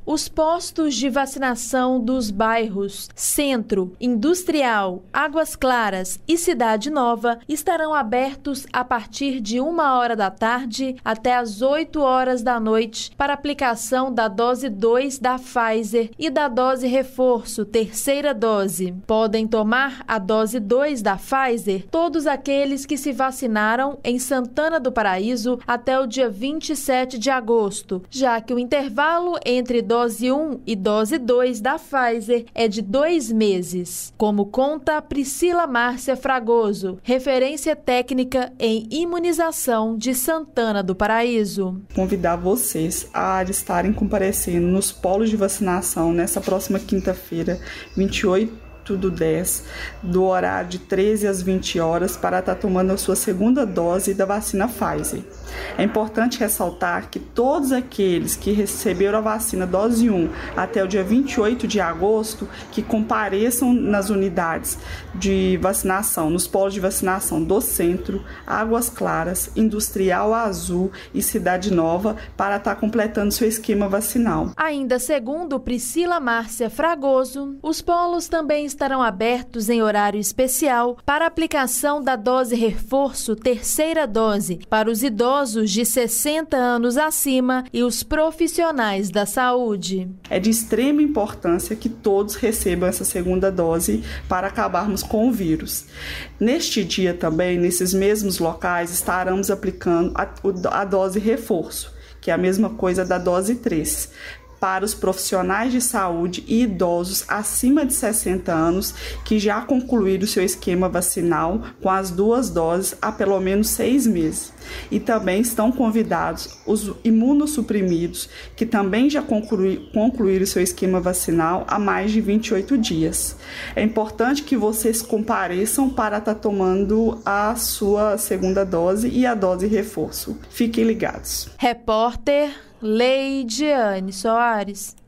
Os postos de vacinação dos bairros Centro, Industrial, Águas Claras e Cidade Nova estarão abertos a partir de 1h da tarde até as 8h da noite para aplicação da dose 2 da Pfizer e da dose reforço, terceira dose. Podem tomar a dose 2 da Pfizer todos aqueles que se vacinaram em Santana do Paraíso até o dia 27 de agosto, já que o intervalo entre dose 1 e dose 2 da Pfizer é de 2 meses. Como conta Priscila Márcia Fragoso, referência técnica em imunização de Santana do Paraíso. Convidar vocês a estarem comparecendo nos polos de vacinação nessa próxima quinta-feira, 28/10, do horário de 13 às 20 horas, para estar tomando a sua segunda dose da vacina Pfizer. É importante ressaltar que todos aqueles que receberam a vacina dose 1 até o dia 28 de agosto, que compareçam nas unidades de vacinação, nos polos de vacinação do Centro, Águas Claras, Industrial Azul e Cidade Nova, para estar completando seu esquema vacinal. Ainda segundo Priscila Márcia Fragoso, os polos também estarão abertos em horário especial para aplicação da dose reforço terceira dose para os idosos de 60 anos acima e os profissionais da saúde. É de extrema importância que todos recebam essa segunda dose para acabarmos com o vírus. Neste dia também, nesses mesmos locais, estaremos aplicando a dose reforço, que é a mesma coisa da dose 3. Para os profissionais de saúde e idosos acima de 60 anos que já concluíram o seu esquema vacinal com as 2 doses há pelo menos 6 meses. E também estão convidados os imunossuprimidos que também já concluíram o seu esquema vacinal há mais de 28 dias. É importante que vocês compareçam para estar tomando a sua segunda dose e a dose reforço. Fiquem ligados. Repórter Leidiane Soares.